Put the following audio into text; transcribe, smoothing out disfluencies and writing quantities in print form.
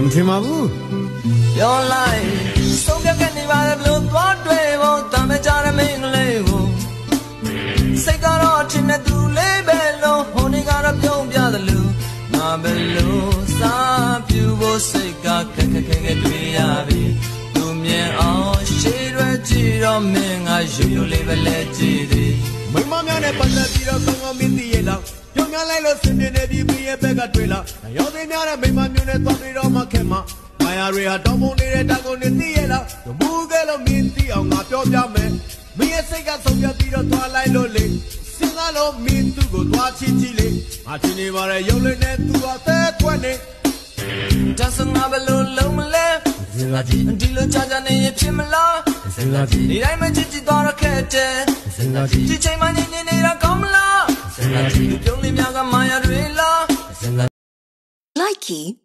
မထင်ပါဘူးပြောလိုက်ဆုံးဖြတ်ခဲ့နေပါလေဘလို့သွားတွေ့ဖို့တမ်းမကြရမင်းကလေးကိုစိတ်ကတော့အချင်းနဲ့သူလေးပဲလို့ဟိုနေကတော့ပြုံးပြသလိုငါပဲလို့စားပြူဖို့စိတ်ကခက်တွေ့ရပြီသူမြင်အောင်ရှေ့ရွယ်ကြည့်တော့မင်းငါရိုးရိုးလေးပဲလဲကြည့်သည်မိမများနဲ့ပတ်သက်ပြီးတော့ကောင်းကောင်းမင်းသိရလားပြုံးများလိုက်လို့စင်ပြနေပြီးပြရဲ့ဘက်ကတွေ့လားရောသိများတဲ့မိမမျိုးနဲ့သွားပြီးတော့မှခဲမှာမာယာတွေဟာတောင်းပုံနေတဲ့တောင်ကုန်နေသိရလားမူကဲလို့မင်းသိအောင်ငါပြောပြမယ်မင်းရဲ့စိတ်ကဆုံးဖြတ်ပြီးတော့သွားလိုက်လို့လေစဉ်းစားလို့မင်းသူ့ကိုသွားချစ်ကြည့်လေငါချင်းနေပါရဲ့ရုပ်လေးနဲ့သူ့အသက်ခွက်နေတဆငါဘလို့လုံးမလဲစဉ်းစားကြည့်ဒီလိုကြာနေရင်ဖြစ်မလားစဉ်းစားကြည့်ဒီတိုင်းမချစ်ကြည့်တော့ခဲ့တဲ့စဉ်းစားကြည့်ဒီချိန်မှနေနေတာကောင်းမလားစဉ်းစားကြည့်ပြုံးလေးများကမာယာတွေလားစဉ်းစား Likey